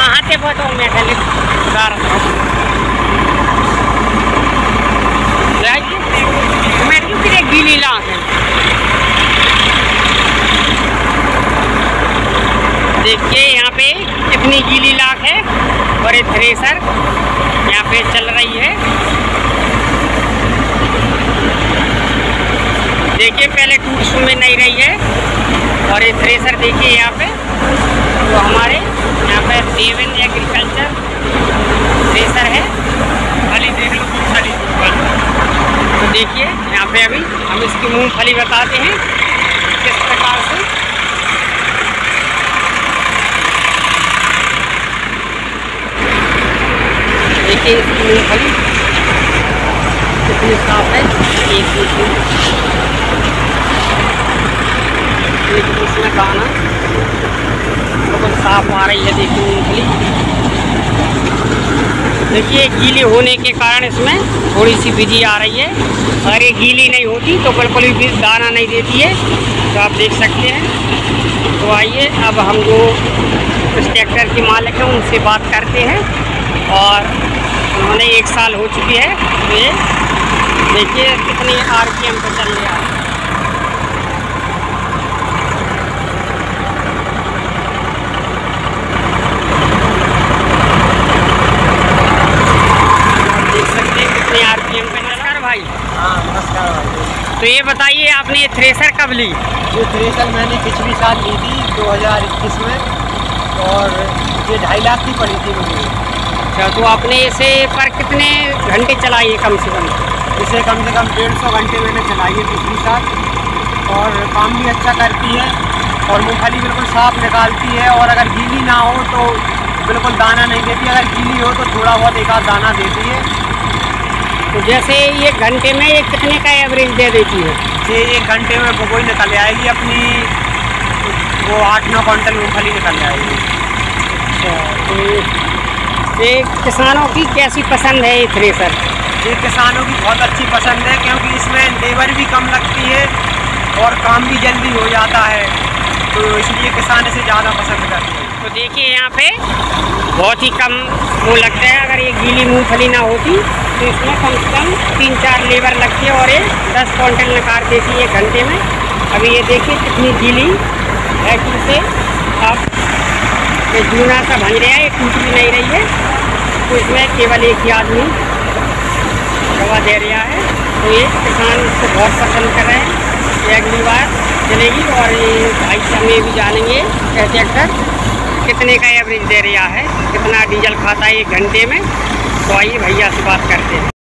हाथे बहुत मैं खाली मेरी गीली लाख है। देखिए यहाँ पे कितनी गीली लाख है और ये थ्रेसर यहाँ पे चल रही है। देखिए पहले टूट में नहीं रही है और ये थ्रेसर देखिए यहाँ पे तो हमारे यहाँ पे देवन एग्रीकल्चर थ्रेसर है। खाली देख लो मूँगफली। तो देखिए यहाँ पे अभी हम इसकी मूँगफली बताते हैं किस प्रकार से। देखिए इसकी मूँगफली कितनी साफ है। एक इसमें दाना बिल्कुल साफ आ रही है। देखिए मूँगफली देखिए गीली होने के कारण इसमें थोड़ी सी बिजी आ रही है। अगर ये गीली नहीं होती तो बिल्कुल भी दाना नहीं देती है। तो आप देख सकते हैं। तो आइए अब हम जो इस ट्रैक्टर के मालिक हैं उनसे बात करते हैं और उन्होंने 1 साल हो चुकी है। तो ये देखिए कितने RPM पे चल रहा है। देख सकते हैं कितने RPM पे। नमस्कार भाई। हाँ नमस्कार भाई। तो ये बताइए आपने ये थ्रेसर कब ली? ये थ्रेसर मैंने पिछली साल ली थी 2021 में और ये 2.5 लाख की पड़ी थी मुझे। अच्छा तो आपने इसे पर कितने घंटे चलाई है कम से कम? इसे कम से कम 150 घंटे मैंने चलाई है पिछली साल और काम भी अच्छा करती है और मूँगफली बिल्कुल साफ निकालती है। और अगर गीली ना हो तो बिल्कुल दाना नहीं देती, अगर गीली हो तो थोड़ा बहुत एक आध दाना देती है। तो जैसे ये घंटे में ये कितने का एवरेज दे देती है? ये 1 घंटे में वो निकल आएगी अपनी, वो 8-9 क्विंटल मूँगफली निकल जाएगी। अच्छा तो ये किसानों की कैसी पसंद है ये थ्रेसर? ये किसानों की बहुत अच्छी पसंद है क्योंकि इसमें लेबर भी कम लगती है और काम भी जल्दी हो जाता है। तो इसलिए किसान इसे ज़्यादा पसंद करते हैं। तो देखिए यहाँ पे बहुत ही कम वो लगता है। अगर ये गीली मूँगफली ना होती तो इसमें कम से कम 3-4 लेबर लगती है और ये 10 क्विंटल निकाल देती है घंटे में। अभी ये देखिए कितनी गीली है कि इसे आप ये जूना सा भंज रहा है, ये टूट भी नहीं रही है। तो इसमें केवल एक ही आदमी दवा दे रहा है। तो ये किसान इसको बहुत पसंद कर रहे हैं। ये अगली बार चलेगी और ये भाई से हमें भी जानेंगे यह ट्रैक्टर कितने का एवरेज दे रहा है, कितना डीजल खाता है 1 घंटे में। तो आइए भैया से बात करते हैं।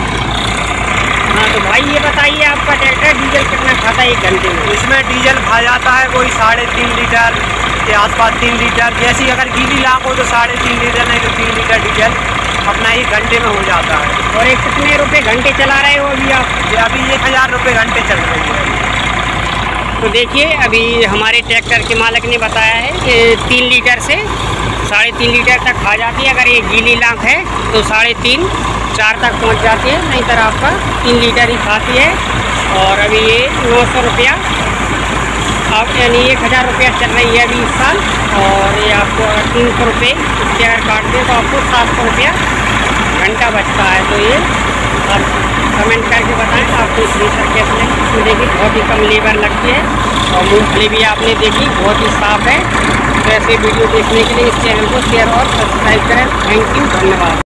हाँ तो भाई ये बताइए आपका ट्रैक्टर डीजल कितना खाता है 1 घंटे में? इसमें डीजल खा जाता है कोई 3.5 लीटर के आसपास, 3 लीटर। जैसी अगर गीली लाख हो तो 3.5 लीटर, नहीं तो 3 लीटर डीजल अपना 1 घंटे में हो जाता है। और ये कितने रुपए घंटे चला रहे हो अभी आप? अभी 1000 रुपये घंटे चल रही है। तो देखिए अभी हमारे ट्रैक्टर के मालिक ने बताया है कि 3 लीटर से 3.5 लीटर तक खा जाती है। अगर ये गीली लाख है तो 3.5-4 तक पहुंच जाती है, नहीं तो आपका 3 लीटर ही खाती है। और अभी ये 900 रुपया आप यानी 1000 रुपया चल रही है अभी इस साल। और ये आपको 300 रुपये इसके अगर काट दें तो आपको 700 रुपया घंटा बचता है। तो ये आप कमेंट करके बताएं आपको थ्रेसर कैसे लगी। इसमें देखिए बहुत ही कम लेबर लगती है और मूँगफली भी आपने देखी बहुत ही साफ़ है। तो ऐसे वीडियो देखने के लिए इस चैनल को शेयर और सब्सक्राइब करें। थैंक यू, धन्यवाद।